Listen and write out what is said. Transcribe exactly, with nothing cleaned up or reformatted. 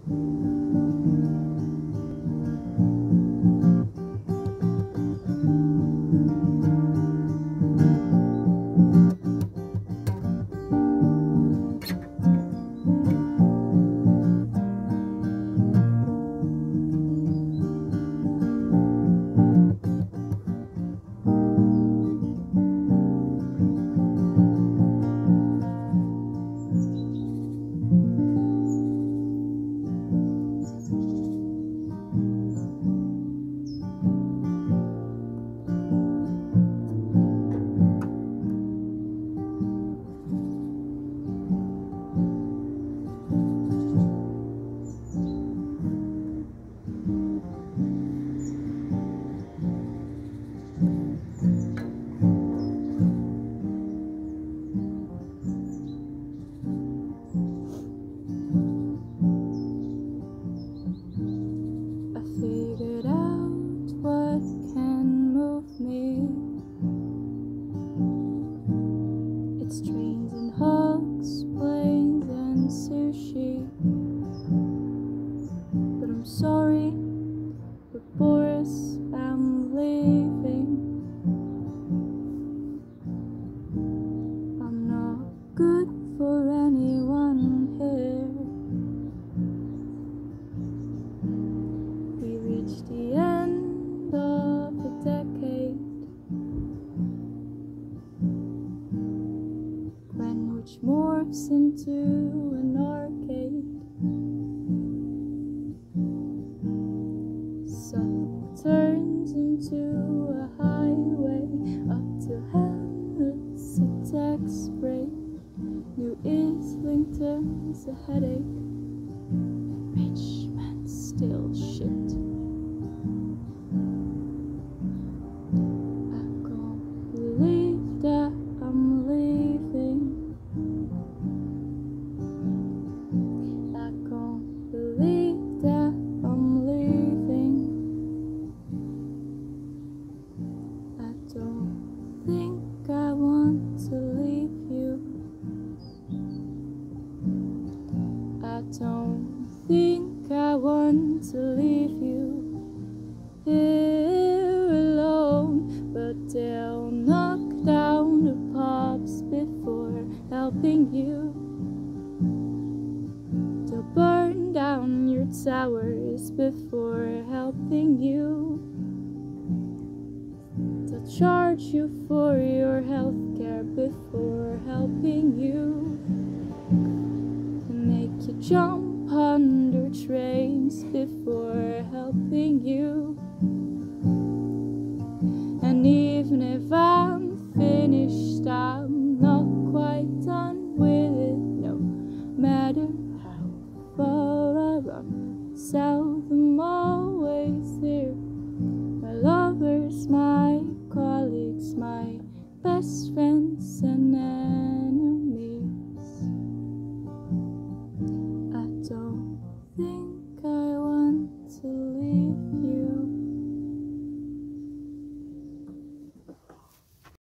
It's trains and hugs, planes and sushi. But I'm sorry, but Boris, I'm leaving. I'm not good for anyone here. We reached the end of a decade, which morphs into an arcade. Suffolk turns into a highway up to Hamlet's a tax break. New Islington's a headache. Richmond's still shit. I can't believe that I'm leaving. I can't believe that I'm leaving. I don't think I want to leave you. I don't think I want to leave you here alone, but they'll knock down the pubs before helping you. They'll burn down your towers before helping you. They'll charge you for your health care before helping you. They'll make you jump under trains before helping you. And even if I